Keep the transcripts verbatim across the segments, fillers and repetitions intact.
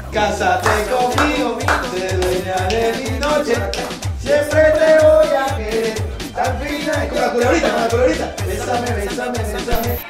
Cásate conmigo, te dueña de mi noche. Siempre te voy a querer. Al final, con la culebrita, con la culebrita. Bésame, bésame, bésame.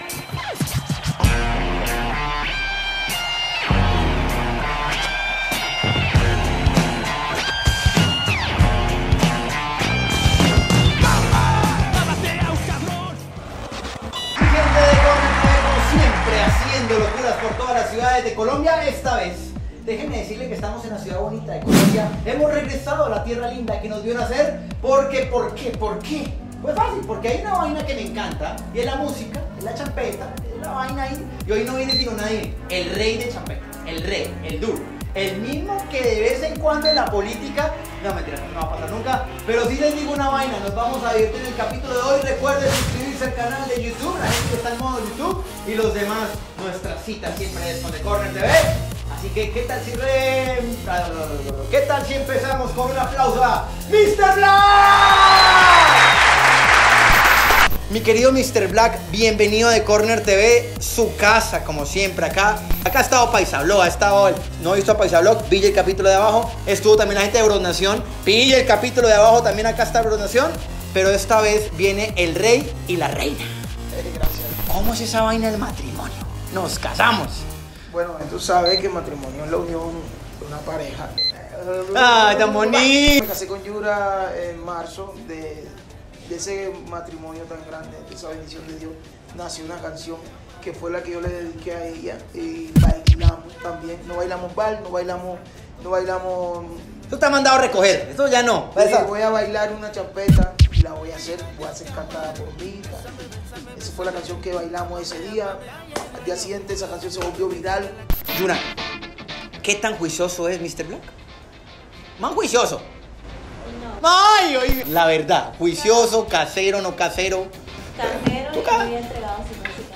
Locuras por todas las ciudades de Colombia. Esta vez, déjenme decirle que estamos en la ciudad bonita de Colombia. Hemos regresado a la tierra linda que nos vio nacer. Porque, ¿por qué? ¿Por qué? Pues fácil, porque hay una vaina que me encanta y es la música, es la champeta, es la vaina ahí. Y hoy no viene sino nadie, el rey de champeta, el rey, el duro. El mismo que de vez en cuando en la política, no mentira, no va a pasar nunca, pero sí les digo una vaina, nos vamos a divertir en el capítulo de hoy. Recuerden suscribirse al canal de YouTube, la gente que está en modo YouTube, y los demás, nuestra cita siempre es con The Corner T V. Así que, ¿qué tal si re... ¿Qué tal si empezamos con un aplauso a mister Black? Mi querido mister Black, bienvenido a The Corner T V, su casa, como siempre, acá. Acá ha estado Paisablog, ha estado, el, no he visto a Paisablog, pille el capítulo de abajo. Estuvo también la gente de Bronación, pille el capítulo de abajo, también acá está Bronación. Pero esta vez viene el rey y la reina. Eh, gracias. ¿Cómo es esa vaina del matrimonio? Nos casamos. Bueno, tú sabes que el matrimonio es la unión de una pareja. ¡Ay, tan bonito! Me casé con Yura en marzo. De, de ese matrimonio tan grande, de esa bendición de Dios, nació una canción que fue la que yo le dediqué a ella. Y bailamos también. No bailamos bal, no bailamos... No bailamos... Tú te has mandado a recoger, esto ya no. Voy, voy a bailar una champeta y la voy a hacer, voy a ser cantada por mí. Esa fue la canción que bailamos ese día. Al día siguiente esa canción se volvió viral. Yura, ¿qué tan juicioso es mister Black? ¿Más juicioso? No. Ay, oye. La verdad, juicioso, casero, no casero. Casero y ca muy entregado a su música.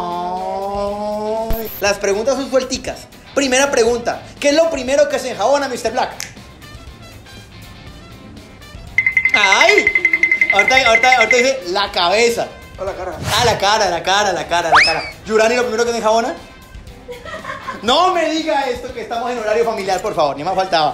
Ay. Las preguntas son suelticas. Primera pregunta, ¿qué es lo primero que se enjabona, mister Black? ¡Ay! Ahorita, ahorita, ahorita dice la cabeza. O la cara. Ah, la cara, la cara, la cara, la cara. Yurani, ¿lo primero que se enjabona? No me diga esto, que estamos en horario familiar, por favor, ni más faltaba.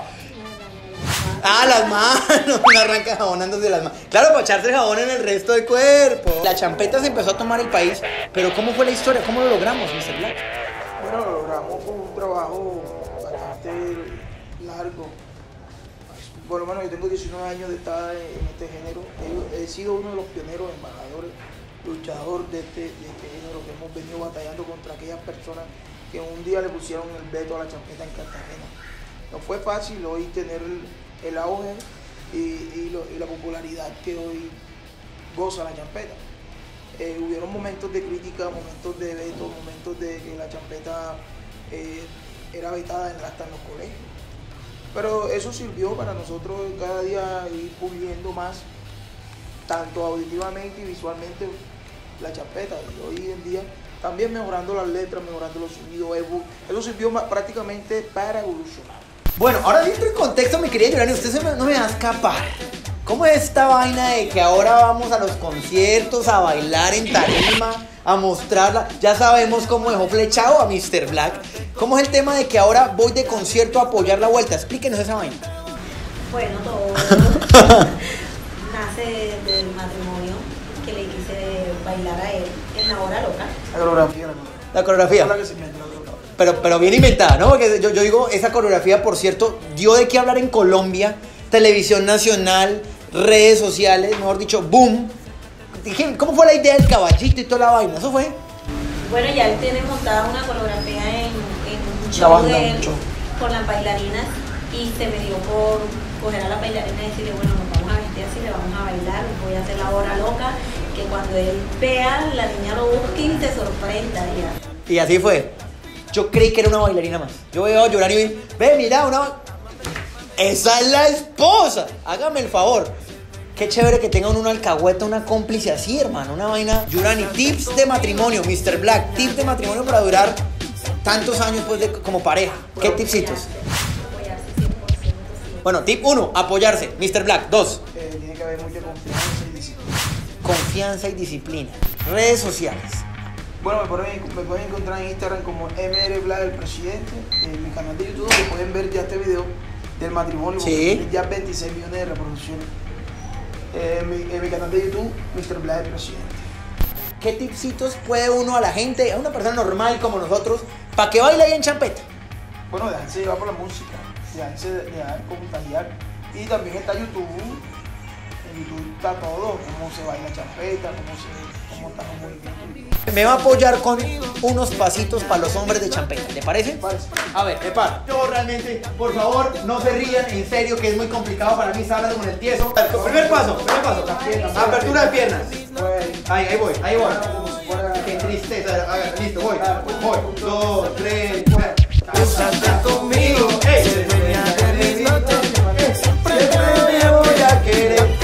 Ah, las manos, una arranca jabonándose las manos. Claro, para echarse el jabón en el resto del cuerpo. La champeta se empezó a tomar el país, pero ¿cómo fue la historia? ¿Cómo lo logramos, mister Black? Bueno, lo logramos con un trabajo bastante largo. Por lo menos yo tengo diecinueve años de estar en este género. He sido uno de los pioneros, embajadores, luchador de este, de este género, que hemos venido batallando contra aquellas personas que un día le pusieron el veto a la champeta en Cartagena. No fue fácil hoy tener el, el auge y, y, lo, y la popularidad que hoy goza la champeta. Eh, hubieron momentos de crítica, momentos de veto, momentos de que la champeta eh, era vetada hasta en los colegios. Pero eso sirvió para nosotros cada día ir puliendo más, tanto auditivamente y visualmente, la champeta. Y hoy en día también mejorando las letras, mejorando los sonidos, eso sirvió más, prácticamente para evolucionar. Bueno, ahora dentro del contexto, mi querida Yurani, usted se me, no me va a escapar. ¿Cómo es esta vaina de que ahora vamos a los conciertos a bailar en tarima, a mostrarla? Ya sabemos cómo dejó flechado a mister Black. ¿Cómo es el tema de que ahora voy de concierto a apoyar la vuelta? Explíquenos esa vaina. Bueno, todo nace del matrimonio que le quise bailar a él en la hora loca. La coreografía. La coreografía. La que se inventó, la coreografía. Pero, pero bien inventada, ¿no? Porque yo, yo digo, esa coreografía, por cierto, dio de qué hablar en Colombia, televisión nacional, redes sociales, mejor dicho, boom. Dije, ¿cómo fue la idea del caballito y toda la vaina? ¿Eso fue? Bueno, ya él tiene montada una coreografía en, en un show banda, de él un show. con las bailarinas y se me dio por coger a las bailarinas y decirle, bueno, nos vamos a vestir así, le vamos a bailar, voy a hacer la hora loca, que cuando él vea, la niña lo busque y se sorprenda ya. Y así fue. Yo creí que era una bailarina más. Yo veo a llorar y ve, ve, mira, una... ¡Esa es la esposa! Hágame el favor. Qué chévere que tengan una alcahueta, una cómplice así, hermano. Una vaina. Yurani, tips de matrimonio, mister Black. Tips de matrimonio para durar tantos años pues, de, como pareja. ¿Qué tipsitos? Apoyarse cien por ciento. Bueno, tip uno, apoyarse. mister Black. Dos, Eh, tiene que haber mucha confianza y disciplina. confianza y disciplina. Redes sociales. Bueno, me pueden, me pueden encontrar en Instagram como M R Black el presidente, en mi canal de YouTube, donde pueden ver ya este video del matrimonio, Sí. porque tiene ya veintiséis millones de reproducciones. Eh, en, mi, en mi canal de YouTube, mister Black el presidente. ¿Qué tipsitos puede uno a la gente, a una persona normal como nosotros, para que baile ahí en champeta? Bueno, déjense llevar por la música, déjense dejar contagiar. Y también está YouTube. En YouTube está todo, cómo se baila champeta, cómo se cómo están los movimientos. Me va a apoyar con unos pasitos para los hombres de champeta, ¿le parece? Parece. A ver, prepara. Yo realmente, por favor, no se rían, en serio, que es muy complicado para mí estar con el tieso. Primer paso, primer paso. Apertura de piernas. Ahí, ahí voy, ahí voy. Qué tristeza. A ver, listo, voy. Voy. Dos, tres, cuatro. Cásate conmigo. Ey. Siempre te voy a querer.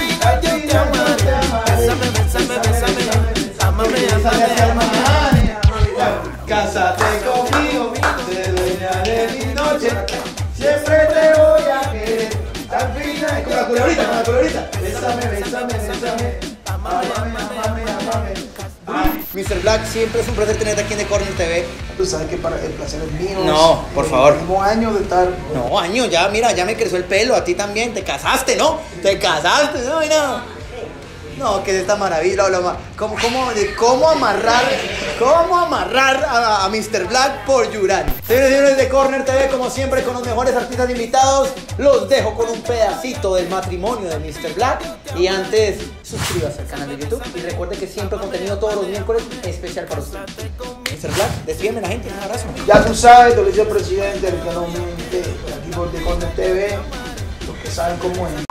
Cásate conmigo, sé dueña de mi noche. Siempre te voy a querer. Al final, con la culebrita, con la culebrita. Bésame, bésame, bésame. Amame, amame, amame. mister Black, siempre es un placer tenerte aquí en The Corner T V. Tú sabes que para el placer es mío. No, por favor. Tenemos años de estar. No, año, ya, mira, ya me creció el pelo, a ti también, te casaste, ¿no? Te casaste, no, no. No, que es esta maravilla, lo, lo, ¿cómo, cómo, de cómo amarrar, cómo amarrar a, a mister Black por Yurani. Señores y señores de Corner T V, como siempre, con los mejores artistas invitados, los dejo con un pedacito del matrimonio de mister Black. Y antes, suscríbase al canal de YouTube y recuerde que siempre contenido todos los miércoles especial para usted. mister Black, despídeme a la gente, un abrazo. Ya tú sabes, te lo dice el presidente, el que no miente, aquí por The Corner T V, los que saben cómo es.